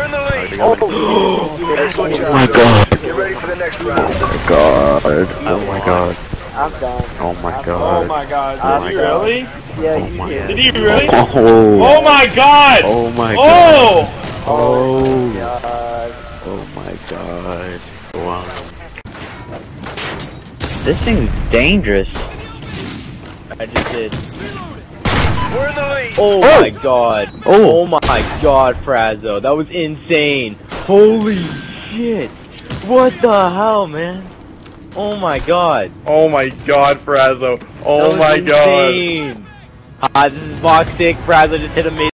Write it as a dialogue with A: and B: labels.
A: We're in the lead.
B: Oh,
A: Excellent job.
C: my god.
A: Get ready for the next round.
C: God. Oh my god.
B: I'm done.
C: Oh my
B: I'm
C: god.
D: Oh my god,
C: Oh
D: did
C: my
D: he
C: God.
D: really?
B: Yeah,
C: Oh
B: you
C: my
B: did.
D: Did he really?
C: Oh.
D: Oh my god!
C: Oh my
D: Oh!
C: god. Oh.
B: God.
C: Oh my god. Wow.
E: This thing's dangerous.
D: I just did.
A: We're in the lead.
D: Oh my god.
C: Oh.
D: Oh my god, Frazzo. That was insane. Holy shit. What the hell, man? Oh my god. Oh my god, Frazzo. Oh my god. This is Box Stick. Frazzo just hit a